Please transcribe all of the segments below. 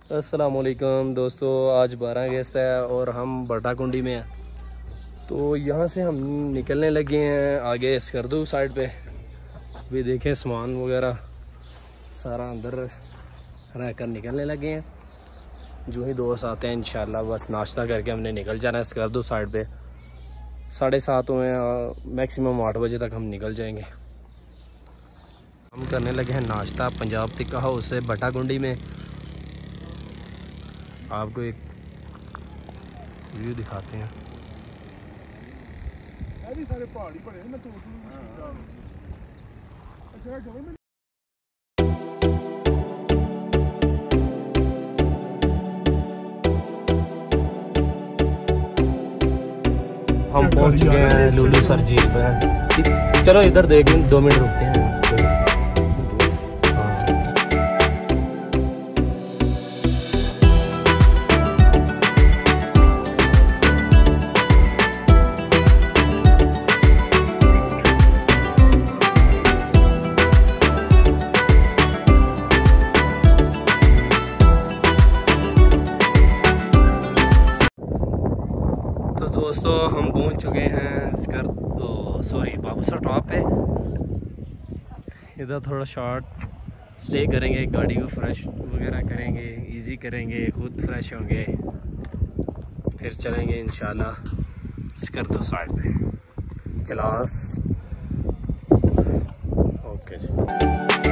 अस्सलामुअलैकुम दोस्तों, आज 12 अगस्त है और हम बटाकुंडी में हैं। तो यहाँ से हम निकलने लगे हैं आगे स्कर्दू साइड पे। भी देखें सामान वगैरह सारा अंदर रह कर निकलने लगे हैं। जो ही दोस्त आते हैं इंशाल्लाह बस नाश्ता करके हमने निकल जाना है स्कर्दू साइड पे। 7:30 हुए हैं, मैक्सिमम 8 बजे तक हम निकल जाएंगे। हम करने लगे हैं नाश्ता पंजाब टिक्का हाउस से बटाकुंडी में। आपको एक व्यू दिखाते हैं। सारे पहाड़ी पड़े हैं ना, तो हम पहुंच चुके हैं लुलू सर झील पर। चलो इधर देख 2 मिनट रुकते हैं। दोस्तों हम पहुंच चुके हैं बाबूसर टॉप पे। इधर थोड़ा शॉर्ट स्टे करेंगे, गाड़ी को फ्रेश वगैरह करेंगे, इजी करेंगे, खुद फ्रेश होंगे, फिर चलेंगे इंशाल्लाह स्कर्दू साइड पे। चलास ओके जी।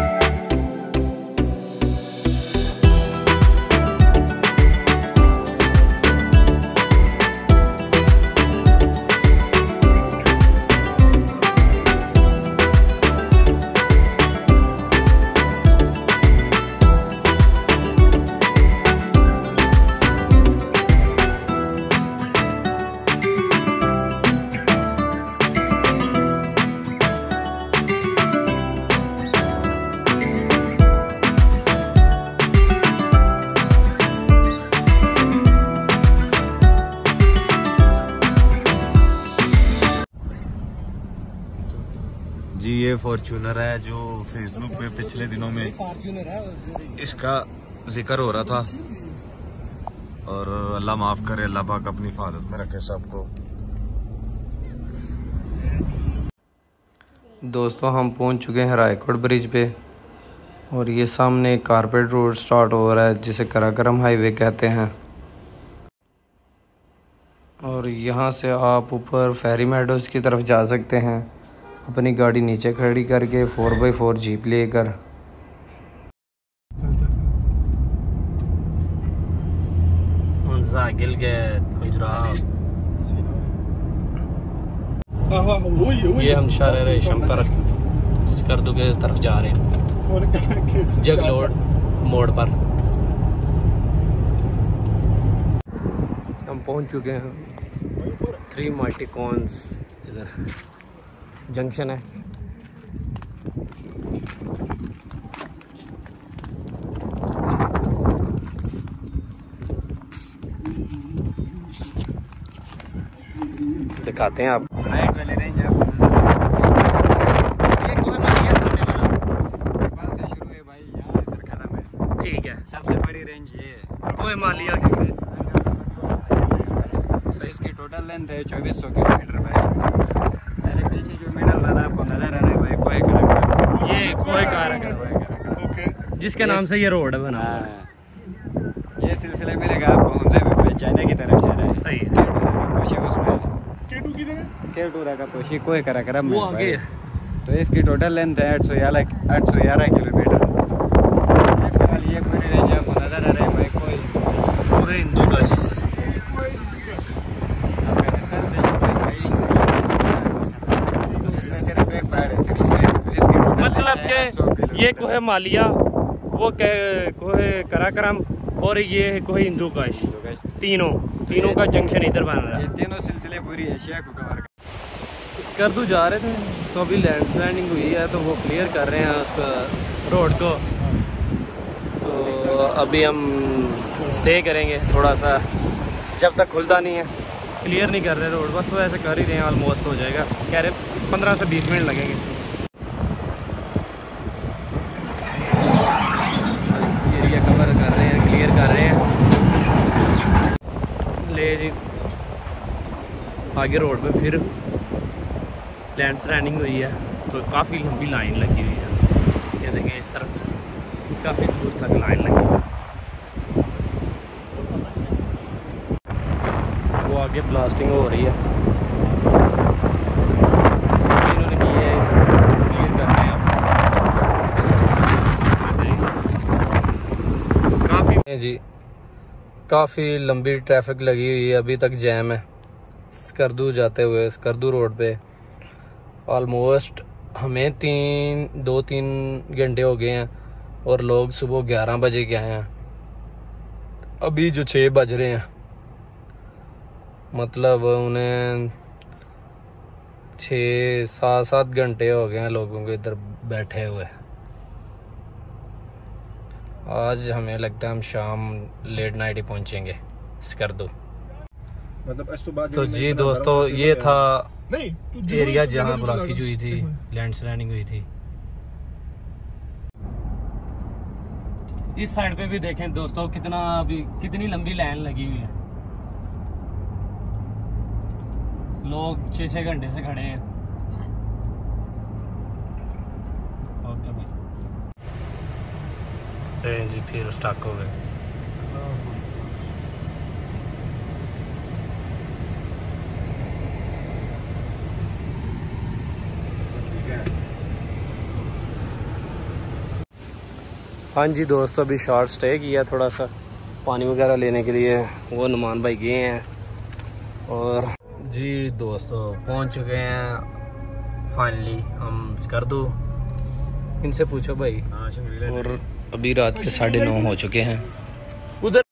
जी ये फॉर्च्यूनर है जो फेसबुक पे पिछले दिनों में इसका जिक्र हो रहा था, और अल्लाह माफ करे, अल्लाह पाक अपनी हिफाजत में रखे सबको। दोस्तों हम पहुंच चुके हैं रायकोट ब्रिज पे, और ये सामने कारपेट रोड स्टार्ट हो रहा है जिसे कराक्रम हाईवे कहते हैं। और यहाँ से आप ऊपर फेरी मेडोज की तरफ जा सकते हैं अपनी गाड़ी नीचे खड़ी करके 4x4 जीप लेकर। ये हम शाहर रेशम पर स्कर्दू के तरफ जा रहे हैं, जगलोड मोड़ पर। हम पहुंच चुके हैं 3 माइटी कॉन्स जंक्शन है। दिखाते हैं आप। ठीक है, सबसे बड़ी रेंज ये है कोई मालिया की। तो इसकी टोटल लेंथ है 2400 किलोमीटर भाई। मेरे पीछे जो मिडल वाला आपको नजर आ रहा है भाई, कोई कराक्रम, ये कोई कराक्रम जिसके नाम से ये रोड है बना। ये सिलसिला मिलेगा आपको हमसे भी चाइना की तरफ से है। सही है। पोशी उसमें केटूरा का पोशी कोई कराक्रम वो आगे। तो इसकी टोटल लेंथ है 811 किलोमीटर। ये पूरी रेंज आपको नजर आ रहा है भाई। कोई हिंदू का अफगानिस्तान से शुरू भाई, इसमें सिर्फ एक पहाड़ है जिसकी मतलब कि ये कोहे मालिया, वो कोहे कराक्रम, और ये कोहे हिंदू कश। तीनों का जंक्शन इधर बन रहा है। ये तीनों सिलसिले पूरी एशिया को कवर कर। स्कर्दू जा रहे थे तो अभी लैंडस्लाइडिंग हुई है तो वो क्लियर कर रहे हैं उसका रोड को। तो अभी हम स्टे करेंगे थोड़ा सा, जब तक खुलता नहीं है क्लियर नहीं कर रहे रोड, बस वो ऐसे कर ही रहे हैं। ऑलमोस्ट हो जाएगा, कह रहे 15 से 20 मिनट लगेंगे। एरिया कवर कर रहे हैं, क्लियर कर रहे हैं। ये जी आगे रोड पे फिर लैंड स्लाइडिंग हुई है, तो काफ़ी लंबी लाइन लगी हुई है। ये देखें इस तरफ काफ़ी दूर तक लाइन लगी हुई है। वो आगे ब्लास्टिंग हो रही है, इन्होंने की है क्लियर करना है काफ़ी जी। काफ़ी लंबी ट्रैफिक लगी हुई है, अभी तक जैम है स्कर्दू जाते हुए। स्कर्दू रोड पे ऑलमोस्ट हमें 2-3 घंटे हो गए हैं और लोग सुबह 11 बजे के आए हैं, अभी जो 6 बज रहे हैं, मतलब उन्हें 6-7 घंटे हो गए हैं लोगों को इधर बैठे हुए। आज हमें लगता है हम शाम लेट नाइट ही पहुंचेंगे स्कर्दू। मतलब तो जी दोस्तों ये था एरिया जहाँ ब्लॉकेज हुई थी, लैंड स्लाइडिंग हुई थी। इस साइड पे भी देखें दोस्तों कितनी लंबी लाइन लगी हुई है, लोग 6-6 घंटे से खड़े हैं। ओके भाई ट्रेन जी फिर स्टक हो गए। हाँ जी दोस्तों अभी शॉर्ट स्टे किया थोड़ा सा पानी वगैरह लेने के लिए, वो नुमान भाई गए हैं। और जी दोस्तों पहुंच चुके हैं फाइनली हम स्कर्दू। इनसे पूछो भाई। और अभी रात के 9:30 हो चुके हैं। उधर